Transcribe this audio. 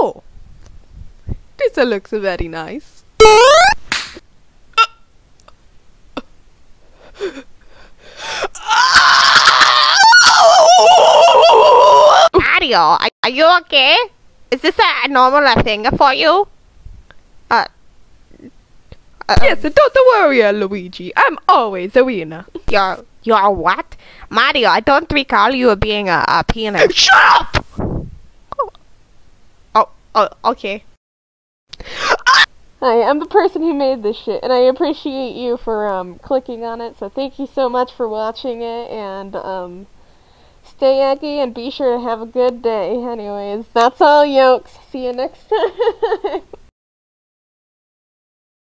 Oh, this looks very nice. Mario, are you okay? Is this a normal thing for you? Yes, don't worry, Luigi. I'm always a winner. You're what? Mario, I don't recall you being a penis. Shut up! Oh, okay. Hi, I'm the person who made this shit, and I appreciate you for clicking on it, so thank you so much for watching it, and stay eggy and be sure to have a good day. Anyways, that's all, yokes. See you next time.